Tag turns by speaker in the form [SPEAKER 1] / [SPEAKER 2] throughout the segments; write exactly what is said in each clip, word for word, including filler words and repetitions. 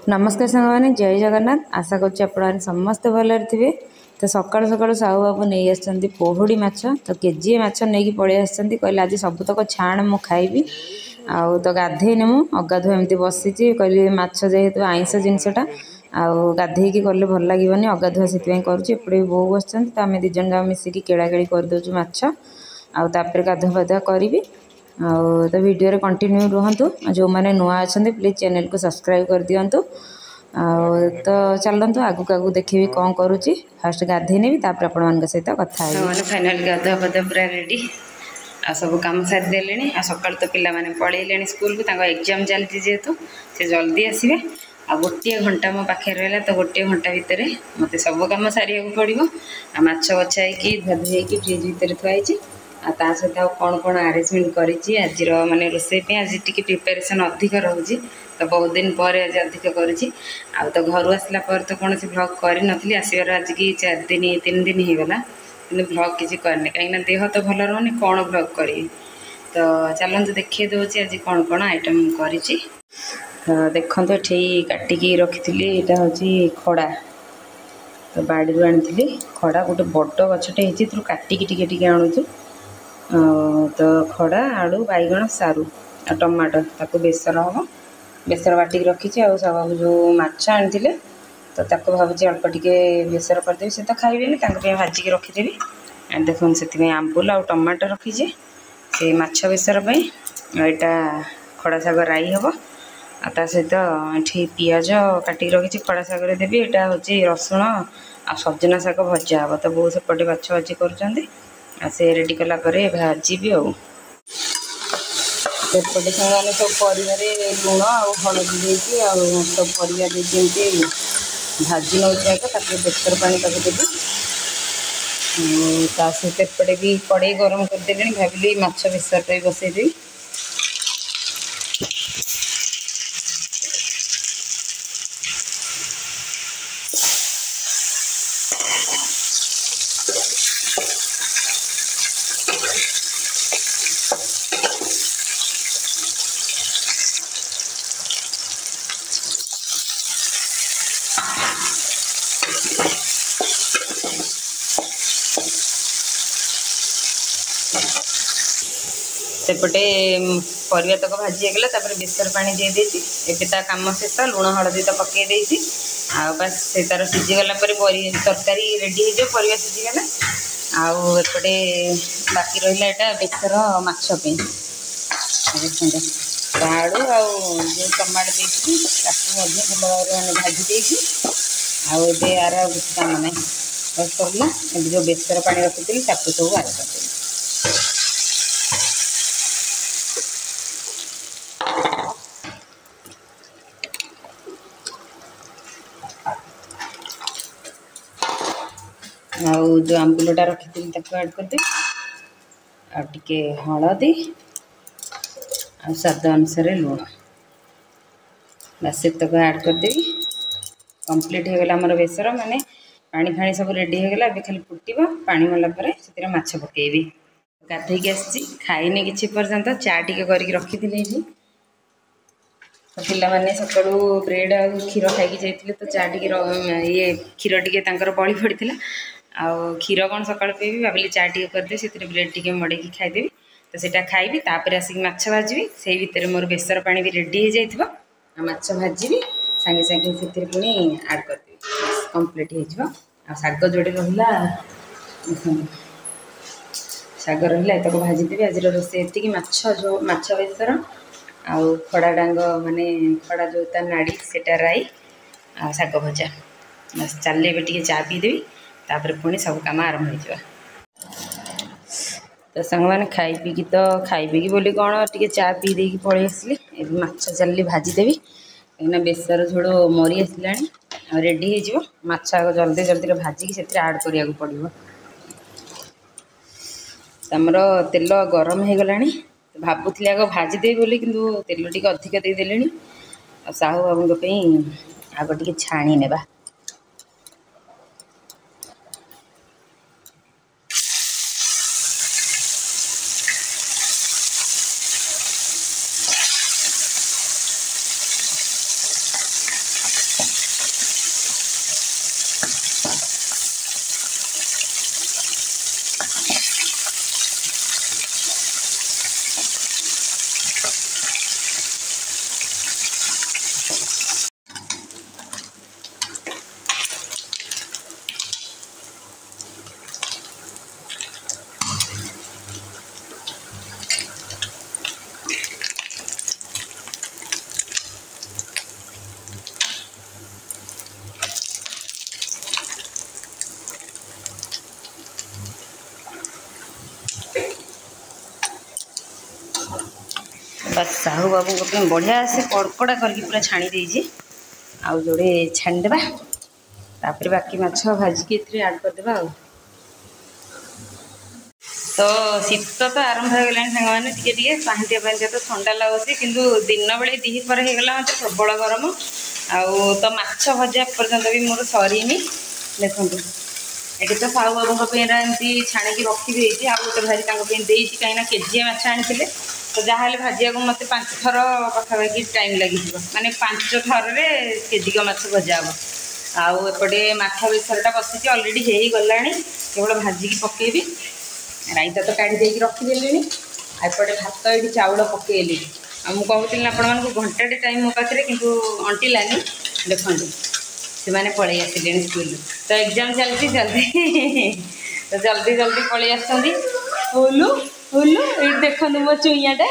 [SPEAKER 1] नमस्कार सांग मैंने जय जगन्नाथ। आशा करुच्ची आप समस्ते भलरे थे। तो सकाल सकाल साहू बाबू नहीं आसछन्ती पोहुड़ी माछ, तो केजीए माछ नहीं पलि आसछन्ती। कहले आज सबुतक छाण मु खाइबी। आउ तो गाधेनी मु अगाधुआ एमती बसी कहली माछ जेहेतु आइंष जिनसटा आउ गाधेकी कले भल लगे अगाधुआ से करुच्ची। एपटे भी बोऊ बस तो आम दिज जाक मिसिकी केड़ाकेड़ी करदे माछ आउे गाधुआ फाधुआ करी। आउ तो वीडियो रे कंटिन्यू रुहतु। जो मैंने नुआ अच्छा प्लीज चैनल को सब्सक्राइब कर दिंतु। तो चलतु आगू आगू देखी कौन करुच्ची। फास्ट गाधे नेबी तापर आपण सहित कथा है। फाइनाल गाधुआ फाधुआ पूरा रेडी आ सब कम सारी देले। आ सकाल तो पिला माने पळेइलेनी स्कूल को, तांको एग्जाम चलती जेहेतु से जल्दी आसबे। आ गोटे घंटा मो पाखे रहा तो गोटे घंटा भितर मत सब कम सारे पड़ो। आ माछ बछाई धुआधुई फ्रिज भितर थुआई। आ सहित कौन कौन आरेंजमेंट करी आज माने रोसई पे आज टी प्रिपेरेसन अधिक रोचे। तो बहुत दिन पर आज अधिक करुच्ची। आ तो घर आसला पर तो कौन से ब्लॉग कर नी आसबार आज की चार दिन तीन दिन होगला कि ब्लॉग किसी करनी कहीं देह तो भल रोनी कौन ब्लॉग करी। तो चलते देखिए दूसरी आज कौन कौन आइटम करी। तो देखो ये काटिकी रखी यहाँ हूँ खड़ा। तो बाड़ी आनी खड़ा गोटे बड़ गछटे हो काटिकी टिके टिके आणुचु। तो खड़ा आलू बैगण सारू आ टमाटो ताको बेसर हम बेसर बाटिक रखी। सब जो माछ आनी तो ताको भावुँ अल्प टिके बेसर करदेवी। से तो खाइबेनी भाजिकी रखीदेवी। देख से आंबुल आ टमाटो रखीचे से माछ बेसर यहाँ खड़ा शाग राई हम। आ सहित ये पियाज काटिक रखी खड़ा शागर देवी। यहाँ हूँ रसुण आ सजना शाग भजा हम। तो बहुत सेपटे बाछ बाजी कर से रेडी कलापर भाजी आउपटे सारे सब पर लुण आ हलदी देती सब पर भाजी नौ बेसर पानी देवी। सहित एपटे भी कड़े गरम करदे भाविली माछ बेसर पे बसईदेवी। सेपटे परिवा तक भाजी होगा बेसर पानी दे देती। एबे काम शेष लुण हलदी तो पकई देती। आ बस से तार सीझीगला तरकारी रेडी हो परिवा सीझीगला। आउपटे बाकी रहा यहाँ बेसर माछपी आलू आउ जो टमाटो देती भल भाव मैंने भाजी देती। आए यार किसी काम ना बस सरला। जो बेसर पानी रखी सब आर कर आउ जो आंबुलटा रखी ऐड करदे। आटे हलदी आ स्वाद अनुसार लुण बस तक ऐड करदेवी। कंप्लीट होगला आमर बेसर माने पानी फाणी सब रेडी होगला। अब खाली फुटब पानी मला से माछ पकईबी। गाधेकी आसी खाइनी कि पर्यंत चा टे करके रखी थी। पिला माने सकाळू ब्रेड आ क्षीर खाई जाते तो चा टे ये क्षीर टे बड़ी पड़ता। आउ क्षीर कौन सकाल पीबी भाविली चा टे करदे से ब्रेड टे मड़ेकी खाईदेवी। तो सीटा खाइबी तापर आसिक माछ भाजी से भितर मोर बेसर पानी भी रेडी हो जाइथिबा। माछ भाजी सांगे सांगे से पुणी आड करदेवी कंप्लीट हो। शाग जोड़े रहा शाग रहा तक भाजीदेवी। आज रोसे ये माछ जो माछ बेसर आउ खड़ा डांग माने खड़ा जो ता नाड़ी सेटा राई आ शाग भजा बस चलिए टे चा पीदेवी। तापर पुणी सब कम आरंभ हो। तो सांग मैंने खाई पीकी तो खाई पीकी बोली कौन टे चा पी दे पलि आसली। माछ चलि भाजीदेवी कहीं बेसर झोड़ मरी आसला रेडी हो। माछ जल्दी जल्दी भाजिकी से आड करा पड़ो। आमर तेल गरम हो गला। भावुली आग भाजीदेवी बोली कि तेल टे अधिक देदेले। साहू बाबू आग टे छाणी नेबा। बस साहू बाबू को बढ़िया से कड़कड़ा करके पूरा छाणी देजी आउ जोड़े छाणीदेवा तापर बाकी माछ भाजिकी ऐड करदेवा। तो शीत तो आरंभ हो गला सांग मैंने टे टे पांतिया पांतिया तो ठंडा लगुच कि दिन बेले दीपर होगा मत प्रबल गरम आउ तो माछ भजा पर्यंत भी मोर सरीनी देखो ये तो साहू बाबू एमती छाणिकी रखी आउ गोटे भारी कहीं केजी माछ आनी तो जहाँ भाजिया को मत पांच थर पखापाखि टाइम लगे माने पांच थर केजिक माछ भजा हम आउ एपटे माछ बेसरटा बसी अलरेडी हो गला केवल भाजिकी पकेबी राईता तो काढ़ी देकी रखिदेली एपटे भात ये चाउल पकेली मुझे कहती आपण घंटे टाइम मो पाखे किंतु अंटिलानी देखो से मैंने पलि आसिले स्कूल तो एग्जाम चलती जल्दी तो जल्दी जल्दी पलि आसलु ओलु ये देखो मो चुईयाटा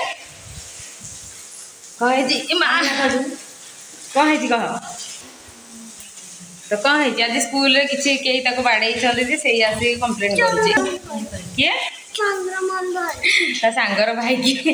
[SPEAKER 1] कहे माँ कहे कह तो कौन है आज स्कूल किसी कहीं बाड़े से आसिक कंप्लेन कर किए सांगर भाई किए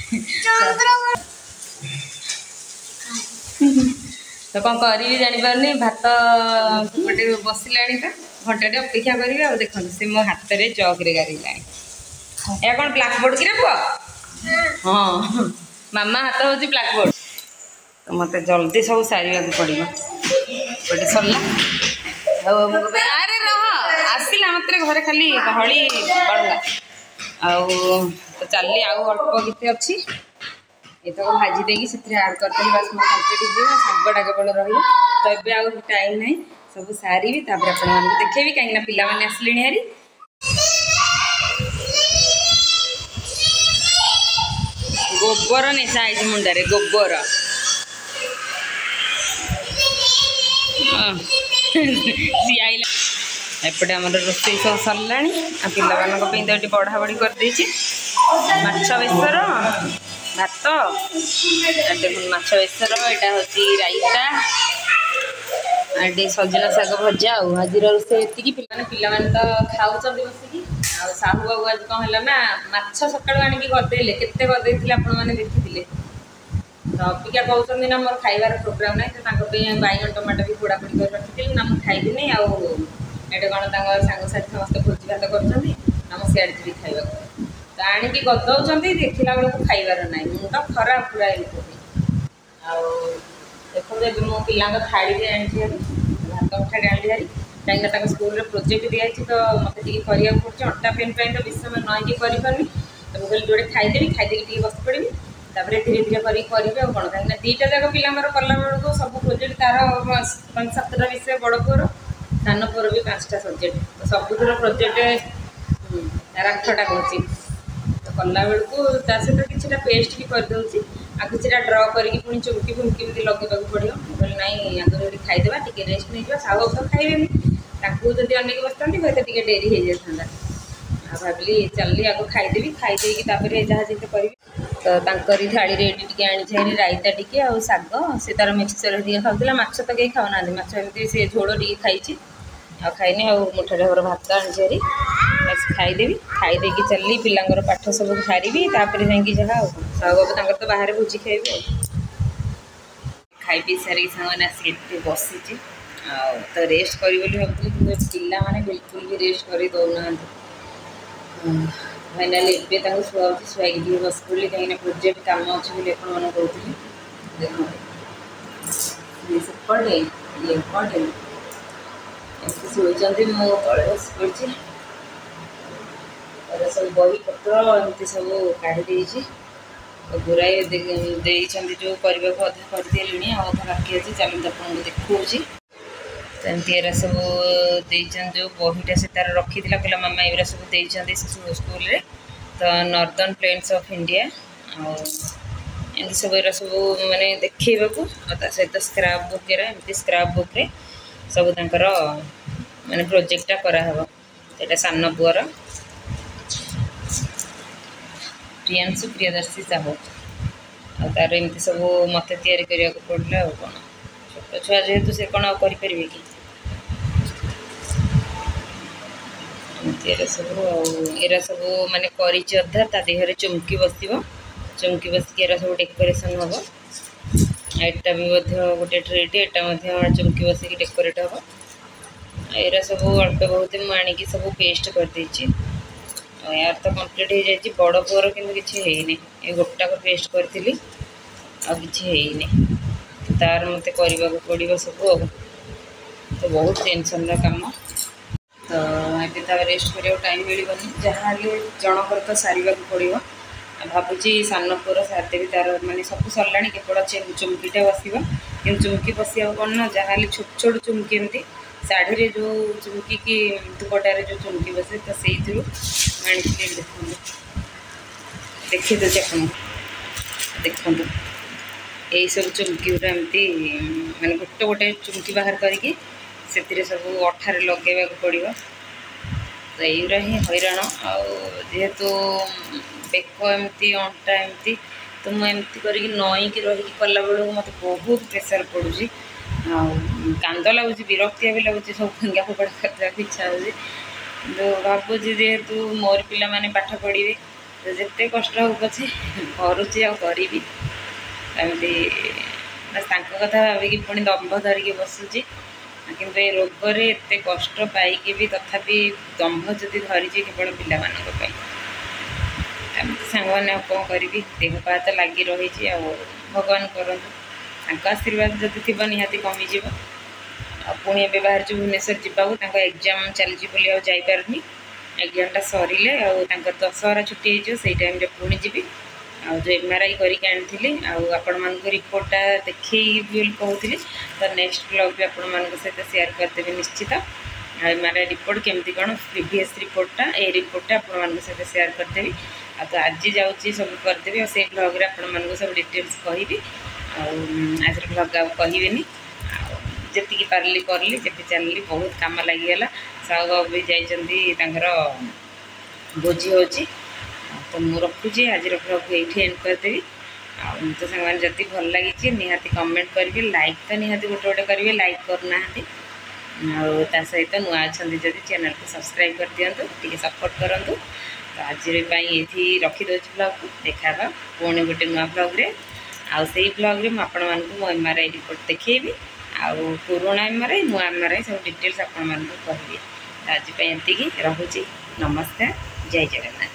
[SPEAKER 1] तो कौन करी जानी भात गोटे बसला तो घंटे अपेक्षा करी देखो से मो हाथ में चौक रे गारिला या कौन ब्लैकबोर्ड कि पुआ हाँ मामा हाथ हूँ ब्लैकबोर्ड तो मत जल्दी सब सारे पड़ो गोटे सरला अरे रह आसला मत घरे खाली गहली बढ़ला आउ तो चलली आउ अल्प कितने अच्छी ये तो भाजी देगी से आड करते बस मैं कम्प्लीट हो शागटा केवल रही तो ये आउ टाइम ना सब सारी आप देखेबी कहीं पिला मैंने आसले हारी गोबर निशा आई मुंडारे गोबर सी आइला एपटे आम रोसे सब सरला पानी तो ये बढ़ा बढ़ी कर माछ बेसर भात देख माछ बेसर यहाँ हूँ राईता ये सजना शाग भजा आज रोसे ये पे तो खाऊँ बसिकी आ साहू बाबू आज कौन है ना माछ सकाळु आनिकी करदेले केते करदेइथिले आपण माने देखिथिले तो अपिका कहते ना मोर खाइबार प्रोग्राम ना तो बैगन टमाटो भी पोड़ा पोड़ी कर रखी ना मुझे खाइबी आटे कौन सांगसाथी समस्त भोजी भात कर सियाड़े जी खाइबा तो आणिकी गदौं देखला बेलू खाइबार ना मुंड खराब पूरा देखो जब मो पिला थाड़ी आनी भात मुठाड़ी आनी हारी कहीं स्कूल प्रोजेक्ट दिखाई तो मत करा पड़े अटा पेन पेन तो बेस समय नईकि करें तो मुझे जोड़े खाईदेवी खाईदेवी बस पड़ी तापर धीरे धीरे करी कौन कहीं दीटा जाक पिलांर कला बेलू सब प्रोजेक्ट तार पाँच सातटा विषय बड़ पुअर सान पुअर भी पाँचटा सब्जेक्ट तो सबुर प्रोजेक्ट तार आठटा कौची तो कला बेलू ता सहित किसी पेस्ट भी करदे आ किसी ड्र करके पुणी चुमकी फुमकी भी लगेगा पड़ो बोले नाई आगे खाईदेवा टी रेस्ट नहीं साहू तो खाइबे जब अनेक बसता हूँ तो टे डेरी हो जाता भाविली चलली आगे खाईदेवी खाईदे जहाँ जिते करी तो तांकरी थाड़ी रे टी आनी राईता टी आ शाग से तार मिक्सचर टी खाऊला माछ तो कहीं खाऊना माछ एमती से झोल टी खाई आ खाइनी आ मुठाटे घर भात आनी बस खाईदेवी खाईदे चलली पिलांर पाठ सब सारी तापर जाकि जहाँ साहू बाबू तो बाहर भोजी खाइबे खाई पी सारी सामने आसिक बसी तो रेस्ट करी भावती कि पिला माने बिल्कुल भी रेस्ट कर दौना फाइनाली एवं शुआ शुआई बस पड़ी कहीं प्रोजेक्ट कम अच्छे बोली आपने कहते देखो सेपटे ये पटे एमती शोचती मो तले बस पड़ी सब बही पत्र एमती सब काढ़ी गुराए जो करने को अधा करदे अधा बाकी अच्छे चलते आपको देखा एमती एरा सब जो बहीटा से तार रखी कहला मामा एरा सब देते स्कूल रे तो नॉर्दर्न प्लेन्स ऑफ इंडिया एमती सब एरा सब माने देखा सहित स्क्रैप बुक एमती स्क्रैप बुक रे सब तांकर माने प्रोजेक्टा कराहब एटा सान पुअर प्रियांशु प्रियदर्शी साहू आ तार एमती सब मत तैयारी करने को पड़ला कौन छोट छुआ जेहेतु से कौन करें कि एरा सब एरा सब माने करी अधा ता देहरे चुमकी बसो चुमकी बसिक एरा सब डेकोरेशन हम एटा भी गोटे ट्रेटे एटा चुमकी बसिक डेकोरेट हम एरा सब अल्प बहुत मुझे सब पेस्ट करदे यार तो कम्प्लीट हो जाए बड़ पुअर कि किसी ये गोटाक पेस्ट करी आनी तार मत करने को पड़ो सब तो बहुत टेंशन काम तो ये रेस्ट करा टाइम मिलनी जहाँ जनकर तो सारे पड़ो भावुची सान पुअर सारदेवी तार मानने सब सरला केवल चुमकीटा बस कि चुमकी बसिया कौन ना जहाँ छोट छोट चुमकी एमती शाढ़ी जो चुमकी की दुपटारे जो चुमकी बसे तो से आनी देखो देखी दूसरे आप देखो यही सब चुमकी गुरा एमती माने गोटे गोटे चुमकी बाहर करके से सब अठार लगे पड़ो तो युरा ही हैरान आेतु बेक एमती अंटा एमती तो मुझे कर नईकी रही कला बेलू मत बहुत प्रेसर पड़ुची कांद लगुच विरक्तिया भी लगुच सब फिंगा फोपड़ा करने इच्छा हो भावुची जेहेतु मोर पिला माने पाठ पढ़े तो जिते कष्ट हो पछे करुच्ची आरी एमती कथा भाविकी पुणी दम्भ धरिकी बसुची किंतु ये रोग एत कष्ट पाई भी तथापि दम्भ जदि धरी केवल पिला सांग मैंने कौन करी देह पा तो लगी रही भगवान करूँ आशीर्वाद जदि थी निहाती कमिज पुणी ए बाहर भुवनेश्वर जावाक एग्जाम चली जापारे एग्जामटा सरिले दशहरा छुट्टी हो टाइम पुणी जी आ जो एम आर आई करी आपण मान रिपोर्टा देखे कहते तो नेक्स्ट ब्लॉग भी आपण मान सहित शेयर करदेवी निश्चित एम आर आई रिपोर्ट केमती कौन प्रीवियस रिपोर्टा ए रिपोर्टा आपण मान सहित शेयर करदेवी आ तो आज जाऊँगी सब करदेवी से ब्लॉग आपण मान सब डिटेल्स कहि आज ब्लॉग आ कहबेनी जी पार्ली करली जब चलली बहुत कम लगिगला साहू बाबू भी जाइर भोजी हो तो मुझे रखुची आज ब्लॉग ये एंड करदेवी आ तो सांग जदि भल लगी निहाती कमेंट करेंगे लाइक तो निहाती गोटे गोटे करेंगे लाइक करना आ सहित नुआ अच्छा जदि चैनल को सब्सक्राइब कर दिंतु टी सपोर्ट करूँ तो आज ये रखीदे ब्लॉग को देखा पुणी गोटे नुआ ब्लॉग्रे आउ से ब्लॉग्रे मुझे मो एम आर आई रिपोर्ट देखी आउ पुराणा एम आर आई नुआ एम आर आई सब डिटेल्स आपण कहबी आज एति रोचे नमस्कार जय जगन्नाथ।